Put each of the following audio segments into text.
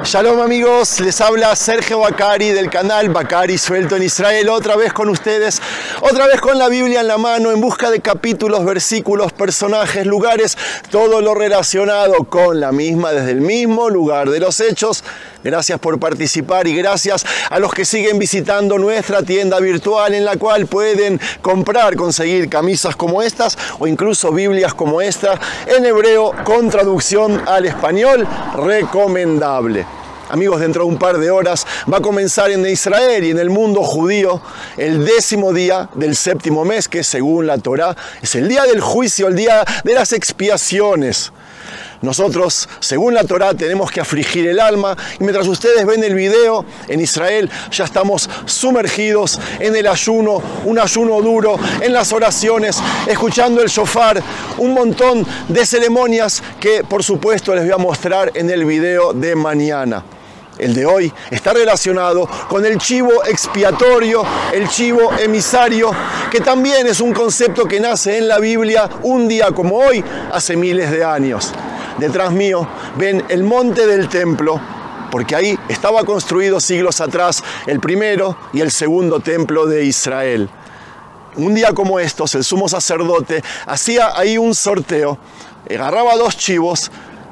Shalom amigos, les habla Sergio Bacari del canal Bacari Suelto en Israel, otra vez con ustedes, otra vez con la Biblia en la mano, en busca de capítulos, versículos, personajes, lugares, todo lo relacionado con la misma, desde el mismo lugar de los hechos. Gracias por participar y gracias a los que siguen visitando nuestra tienda virtual en la cual pueden conseguir camisas como estas o incluso Biblias como esta en hebreo con traducción al español recomendable. Amigos, dentro de un par de horas va a comenzar en Israel y en el mundo judío el 10º día del 7º mes, que según la Torá es el día del juicio, el día de las expiaciones. Nosotros, según la Torá, tenemos que afligir el alma y mientras ustedes ven el video, en Israel ya estamos sumergidos en el ayuno, un ayuno duro, en las oraciones, escuchando el shofar, un montón de ceremonias que por supuesto les voy a mostrar en el video de mañana. El de hoy está relacionado con el chivo expiatorio, el chivo emisario, que también es un concepto que nace en la Biblia un día como hoy, hace miles de años. Detrás mío ven el monte del templo, porque ahí estaba construido siglos atrás el primero y el segundo templo de Israel. Un día como estos, el sumo sacerdote hacía ahí un sorteo, agarraba 2 chivos,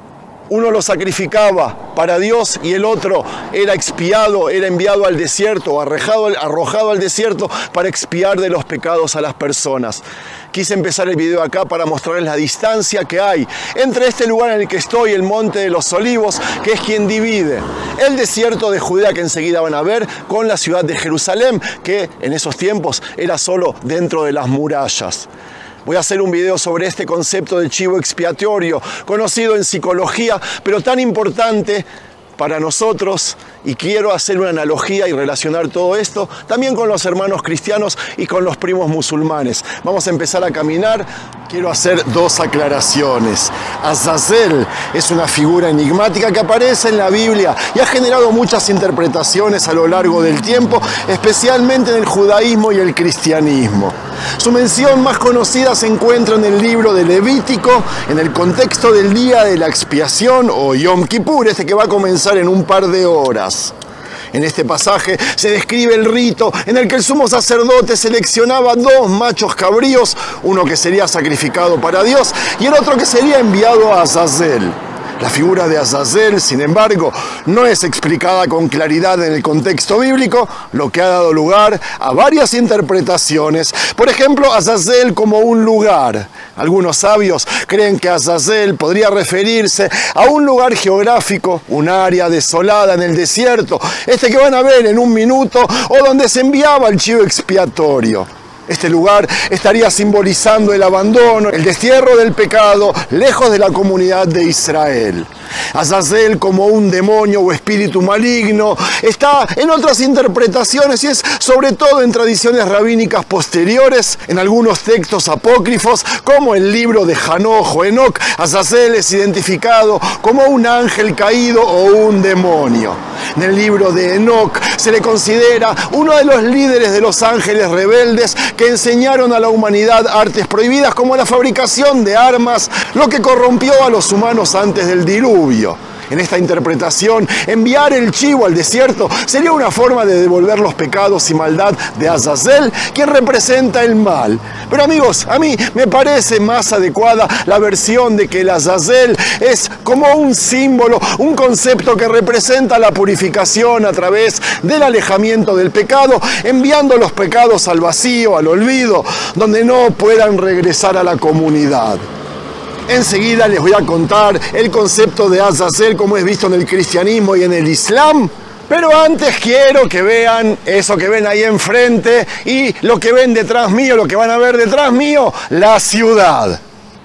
uno lo sacrificaba para Dios y el otro era expiado, era enviado al desierto o arrojado al desierto para expiar de los pecados a las personas. Quise empezar el video acá para mostrarles la distancia que hay entre este lugar en el que estoy, el Monte de los Olivos, que es quien divide el desierto de Judea, que enseguida van a ver, con la ciudad de Jerusalén, que en esos tiempos era solo dentro de las murallas. Voy a hacer un video sobre este concepto del chivo expiatorio, conocido en psicología, pero tan importante para nosotros, y quiero hacer una analogía y relacionar todo esto también con los hermanos cristianos y con los primos musulmanes. Vamos a empezar a caminar. Quiero hacer 2 aclaraciones. Azazel es una figura enigmática que aparece en la Biblia y ha generado muchas interpretaciones a lo largo del tiempo, especialmente en el judaísmo y el cristianismo. Su mención más conocida se encuentra en el libro de Levítico, en el contexto del día de la expiación o Yom Kippur, que va a comenzar en un par de horas. En este pasaje se describe el rito en el que el sumo sacerdote seleccionaba 2 machos cabríos, uno que sería sacrificado para Dios y el otro que sería enviado a Azazel. La figura de Azazel, sin embargo, no es explicada con claridad en el contexto bíblico, lo que ha dado lugar a varias interpretaciones. Por ejemplo, Azazel como un lugar. Algunos sabios creen que Azazel podría referirse a un lugar geográfico, un área desolada en el desierto, que van a ver en un minuto, o donde se enviaba el chivo expiatorio. Este lugar estaría simbolizando el abandono, el destierro del pecado, lejos de la comunidad de Israel. Azazel como un demonio o espíritu maligno está en otras interpretaciones y es sobre todo en tradiciones rabínicas posteriores, en algunos textos apócrifos como el libro de Hanoch o Enoch. Azazel es identificado como un ángel caído o un demonio. En el libro de Enoch se le considera uno de los líderes de los ángeles rebeldes que enseñaron a la humanidad artes prohibidas como la fabricación de armas, lo que corrompió a los humanos antes del diluvio. En esta interpretación, enviar el chivo al desierto sería una forma de devolver los pecados y maldad de Azazel, quien representa el mal. Pero amigos, a mí me parece más adecuada la versión de que el Azazel es como un símbolo, un concepto que representa la purificación a través del alejamiento del pecado, enviando los pecados al vacío, al olvido, donde no puedan regresar a la comunidad. Enseguida les voy a contar el concepto de Azazel como es visto en el cristianismo y en el islam. Pero antes quiero que vean eso que ven ahí enfrente y lo que ven detrás mío, lo que van a ver detrás mío, la ciudad.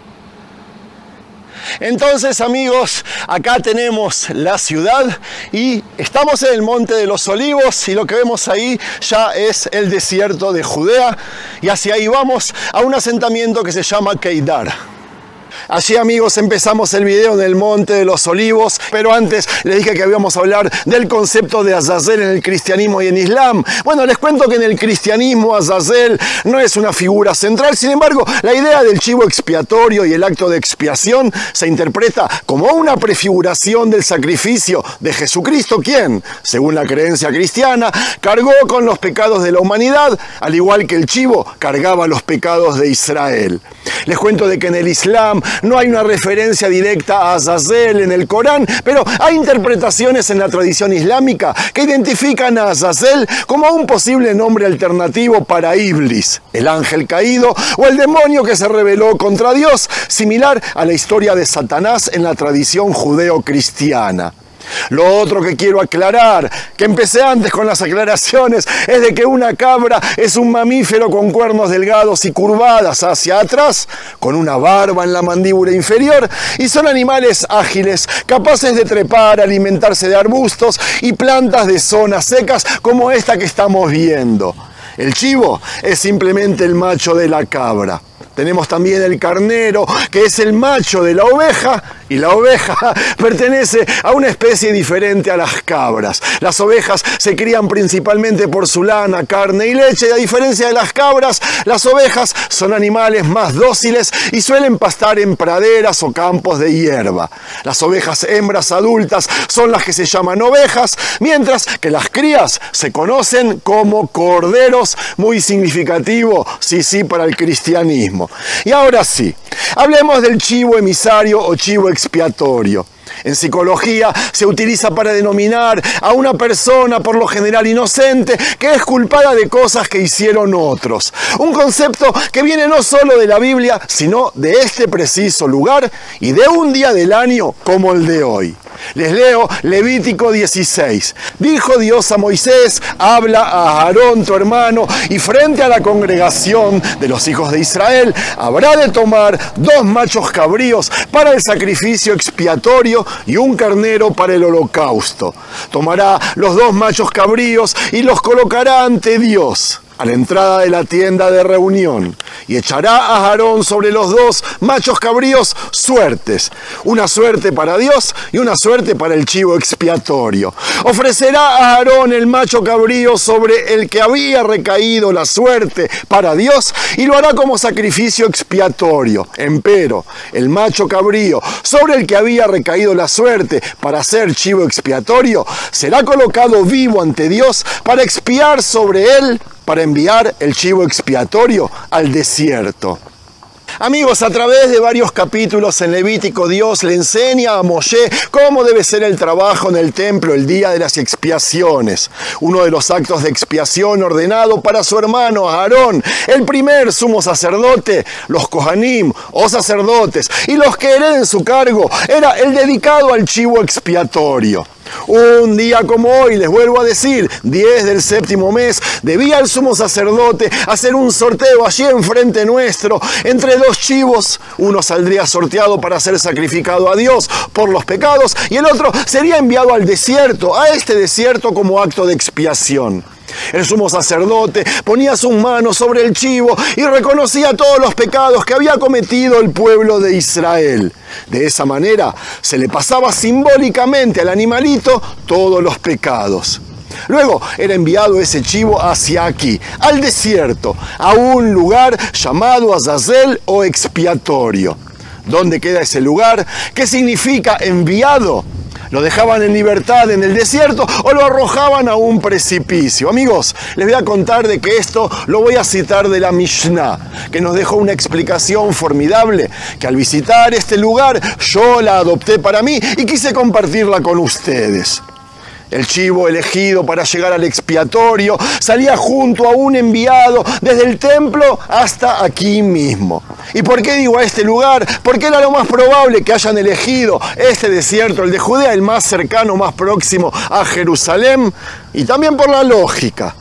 Entonces amigos, acá tenemos la ciudad y estamos en el Monte de los Olivos y lo que vemos ahí ya es el desierto de Judea y hacia ahí vamos a un asentamiento que se llama Keidar. Allí, amigos, empezamos el video en el Monte de los Olivos, pero antes les dije que íbamos a hablar del concepto de Azazel en el cristianismo y en Islam. Bueno, les cuento que en el cristianismo Azazel no es una figura central, sin embargo, la idea del chivo expiatorio y el acto de expiación se interpreta como una prefiguración del sacrificio de Jesucristo, quien, según la creencia cristiana, cargó con los pecados de la humanidad, al igual que el chivo cargaba los pecados de Israel. Les cuento de que en el Islam no hay una referencia directa a Azazel en el Corán, pero hay interpretaciones en la tradición islámica que identifican a Azazel como un posible nombre alternativo para Iblis, el ángel caído o el demonio que se rebeló contra Dios, similar a la historia de Satanás en la tradición judeo-cristiana. Lo otro que quiero aclarar, que empecé antes con las aclaraciones, es de que una cabra es un mamífero con cuernos delgados y curvadas hacia atrás, con una barba en la mandíbula inferior, y son animales ágiles, capaces de trepar, alimentarse de arbustos y plantas de zonas secas como esta que estamos viendo. El chivo es simplemente el macho de la cabra. Tenemos también el carnero, que es el macho de la oveja, y la oveja pertenece a una especie diferente a las cabras. Las ovejas se crían principalmente por su lana, carne y leche, y a diferencia de las cabras, las ovejas son animales más dóciles y suelen pastar en praderas o campos de hierba. Las ovejas hembras adultas son las que se llaman ovejas, mientras que las crías se conocen como corderos, muy significativo, sí, para el cristianismo. Y ahora sí, hablemos del chivo emisario o chivo expiatorio. En psicología se utiliza para denominar a una persona, por lo general inocente, que es culpada de cosas que hicieron otros. Un concepto que viene no solo de la Biblia, sino de este preciso lugar y de un día del año como el de hoy. Les leo Levítico 16. Dijo Dios a Moisés: habla a Aarón tu hermano, y frente a la congregación de los hijos de Israel habrá de tomar 2 machos cabríos para el sacrificio expiatorio y un carnero para el holocausto. Tomará los 2 machos cabríos y los colocará ante Dios a la entrada de la tienda de reunión, y echará a Aarón sobre los 2 machos cabríos suertes, una suerte para Dios y una suerte para el chivo expiatorio. Ofrecerá a Aarón el macho cabrío sobre el que había recaído la suerte para Dios y lo hará como sacrificio expiatorio. Empero, el macho cabrío sobre el que había recaído la suerte para ser chivo expiatorio será colocado vivo ante Dios para expiar sobre él, para enviar el chivo expiatorio al desierto. Amigos, a través de varios capítulos en Levítico, Dios le enseña a Moshe cómo debe ser el trabajo en el templo el día de las expiaciones. Uno de los actos de expiación ordenado para su hermano Aarón, el primer sumo sacerdote, los Kohanim o sacerdotes y los que hereden su cargo, era el dedicado al chivo expiatorio. Un día como hoy, les vuelvo a decir, 10 del 7º mes, debía el sumo sacerdote hacer un sorteo allí enfrente nuestro entre 2 chivos. Uno saldría sorteado para ser sacrificado a Dios por los pecados y el otro sería enviado al desierto, a este desierto como acto de expiación. El sumo sacerdote ponía sus manos sobre el chivo y reconocía todos los pecados que había cometido el pueblo de Israel. De esa manera se le pasaba simbólicamente al animalito todos los pecados. Luego era enviado ese chivo hacia aquí, al desierto, a un lugar llamado Azazel o expiatorio. ¿Dónde queda ese lugar? ¿Qué significa enviado? ¿Lo dejaban en libertad en el desierto o lo arrojaban a un precipicio? Amigos, les voy a contar de que esto lo voy a citar de la Mishnah, que nos dejó una explicación formidable, que al visitar este lugar yo la adopté para mí y quise compartirla con ustedes. El chivo elegido para llegar al expiatorio salía junto a un enviado desde el templo hasta aquí mismo. ¿Y por qué digo a este lugar? Porque era lo más probable que hayan elegido este desierto, el de Judea, el más cercano, más próximo a Jerusalén, y también por la lógica.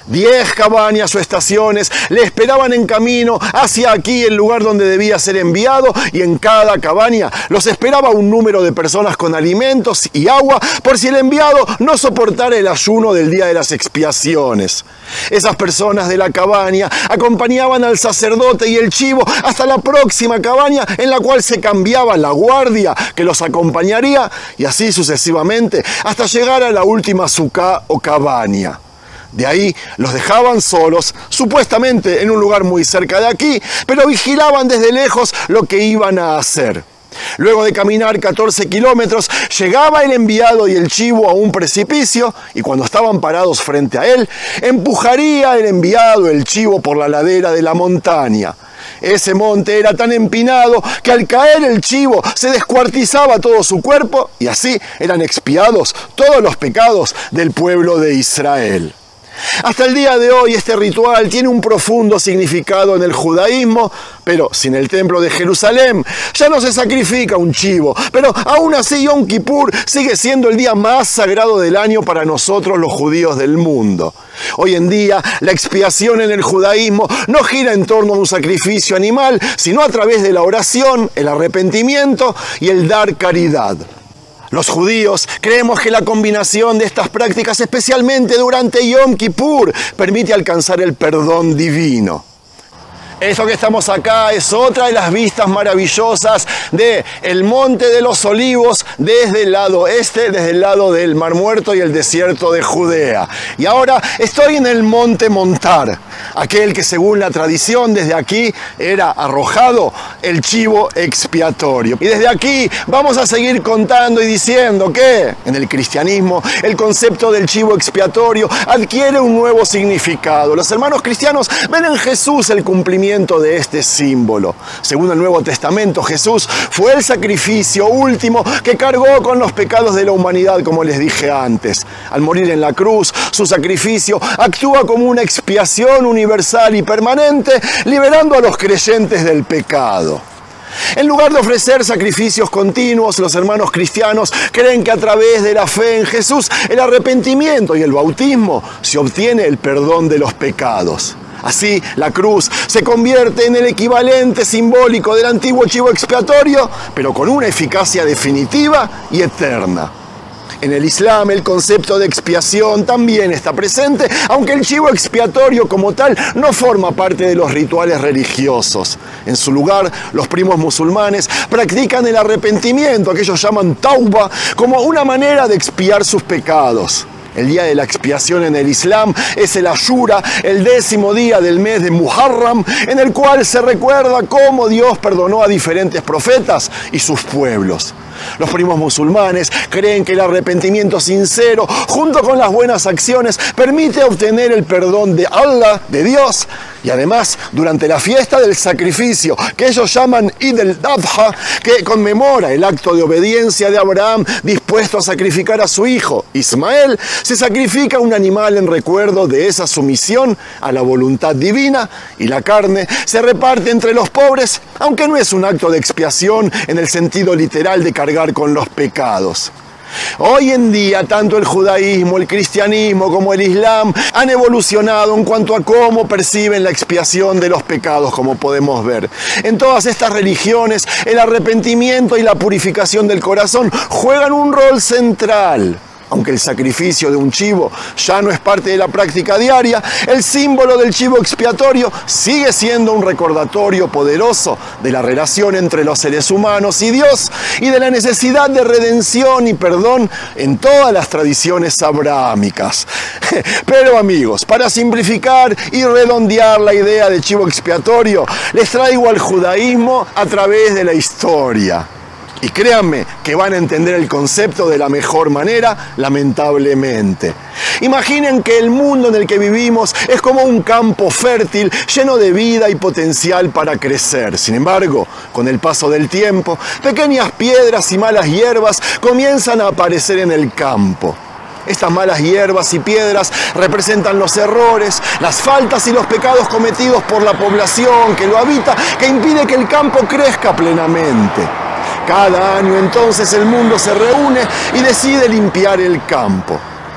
10 cabañas o estaciones le esperaban en camino hacia aquí, el lugar donde debía ser enviado, y en cada cabaña los esperaba un número de personas con alimentos y agua por si el enviado no soportara el ayuno del día de las expiaciones. Esas personas de la cabaña acompañaban al sacerdote y el chivo hasta la próxima cabaña, en la cual se cambiaba la guardia que los acompañaría, y así sucesivamente hasta llegar a la última sucá o cabaña. De ahí los dejaban solos, supuestamente en un lugar muy cerca de aquí, pero vigilaban desde lejos lo que iban a hacer. Luego de caminar 14 kilómetros, llegaba el enviado y el chivo a un precipicio, y cuando estaban parados frente a él, empujaría el enviado el chivo por la ladera de la montaña. Ese monte era tan empinado que al caer el chivo se descuartizaba todo su cuerpo, y así eran expiados todos los pecados del pueblo de Israel. Hasta el día de hoy este ritual tiene un profundo significado en el judaísmo, pero sin el templo de Jerusalén ya no se sacrifica un chivo. Pero aún así Yom Kippur sigue siendo el día más sagrado del año para nosotros los judíos del mundo. Hoy en día la expiación en el judaísmo no gira en torno a un sacrificio animal, sino a través de la oración, el arrepentimiento y el dar caridad. Los judíos creemos que la combinación de estas prácticas, especialmente durante Yom Kippur, permite alcanzar el perdón divino. Esto que estamos acá es otra de las vistas maravillosas del Monte de los Olivos desde el lado este, desde el lado del Mar Muerto y el desierto de Judea. Y ahora estoy en el Monte Montar, aquel que según la tradición desde aquí era arrojado el chivo expiatorio. Y desde aquí vamos a seguir contando y diciendo que en el cristianismo el concepto del chivo expiatorio adquiere un nuevo significado. Los hermanos cristianos ven en Jesús el cumplimiento de este símbolo. Según el Nuevo Testamento, Jesús fue el sacrificio último que cargó con los pecados de la humanidad, como les dije antes. Al morir en la cruz, su sacrificio actúa como una expiación universal y permanente, liberando a los creyentes del pecado. En lugar de ofrecer sacrificios continuos, los hermanos cristianos creen que a través de la fe en Jesús, el arrepentimiento y el bautismo, se obtiene el perdón de los pecados. Así, la cruz se convierte en el equivalente simbólico del antiguo chivo expiatorio, pero con una eficacia definitiva y eterna. En el Islam, el concepto de expiación también está presente, aunque el chivo expiatorio como tal no forma parte de los rituales religiosos. En su lugar, los primos musulmanes practican el arrepentimiento, que ellos llaman tauba, como una manera de expiar sus pecados. El día de la expiación en el Islam es el Ashura, el 10º día del mes de Muharram, en el cual se recuerda cómo Dios perdonó a diferentes profetas y sus pueblos. Los primos musulmanes creen que el arrepentimiento sincero, junto con las buenas acciones, permite obtener el perdón de Allah, de Dios, y además, durante la fiesta del sacrificio, que ellos llaman Eid al-Adha, que conmemora el acto de obediencia de Abraham dispuesto a sacrificar a su hijo Ismael, se sacrifica un animal en recuerdo de esa sumisión a la voluntad divina, y la carne se reparte entre los pobres, aunque no es un acto de expiación en el sentido literal de cargar con los pecados. Hoy en día, tanto el judaísmo, el cristianismo como el islam han evolucionado en cuanto a cómo perciben la expiación de los pecados, como podemos ver. En todas estas religiones, el arrepentimiento y la purificación del corazón juegan un rol central. Aunque el sacrificio de un chivo ya no es parte de la práctica diaria, el símbolo del chivo expiatorio sigue siendo un recordatorio poderoso de la relación entre los seres humanos y Dios y de la necesidad de redención y perdón en todas las tradiciones abrahámicas. Pero amigos, para simplificar y redondear la idea de chivo expiatorio, les traigo al judaísmo a través de la historia. Y créanme que van a entender el concepto de la mejor manera, lamentablemente. Imaginen que el mundo en el que vivimos es como un campo fértil, lleno de vida y potencial para crecer. Sin embargo, con el paso del tiempo, pequeñas piedras y malas hierbas comienzan a aparecer en el campo. Estas malas hierbas y piedras representan los errores, las faltas y los pecados cometidos por la población que lo habita, que impide que el campo crezca plenamente. Cada año entonces el mundo se reúne y decide limpiar el campo.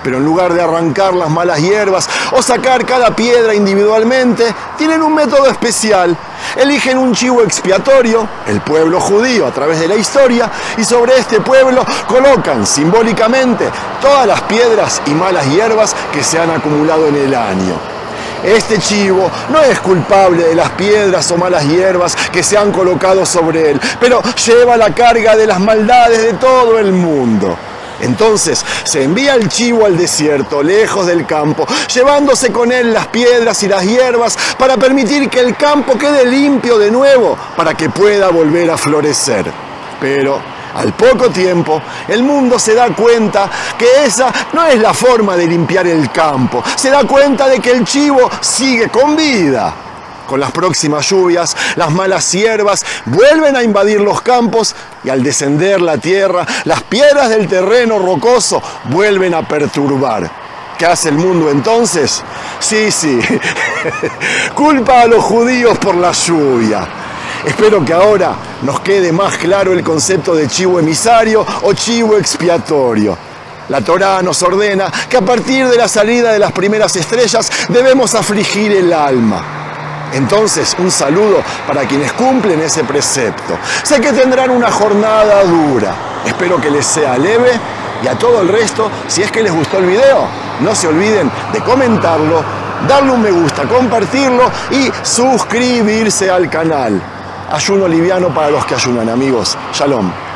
Pero en lugar de arrancar las malas hierbas o sacar cada piedra individualmente, tienen un método especial. Eligen un chivo expiatorio, el pueblo judío a través de la historia, y sobre este pueblo colocan simbólicamente todas las piedras y malas hierbas que se han acumulado en el año. Este chivo no es culpable de las piedras o malas hierbas que se han colocado sobre él, pero lleva la carga de las maldades de todo el mundo. Entonces se envía el chivo al desierto, lejos del campo, llevándose con él las piedras y las hierbas para permitir que el campo quede limpio de nuevo, para que pueda volver a florecer. Pero al poco tiempo, el mundo se da cuenta que esa no es la forma de limpiar el campo. Se da cuenta de que el chivo sigue con vida. Con las próximas lluvias, las malas hierbas vuelven a invadir los campos y al descender la tierra, las piedras del terreno rocoso vuelven a perturbar. ¿Qué hace el mundo entonces? Sí, culpa a los judíos por la lluvia. Espero que ahora nos quede más claro el concepto de chivo emisario o chivo expiatorio. La Torá nos ordena que a partir de la salida de las primeras estrellas debemos afligir el alma. Entonces, un saludo para quienes cumplen ese precepto. Sé que tendrán una jornada dura. Espero que les sea leve y a todo el resto, si es que les gustó el video, no se olviden de comentarlo, darle un me gusta, compartirlo y suscribirse al canal. Ayuno liviano para los que ayunan, amigos. Shalom.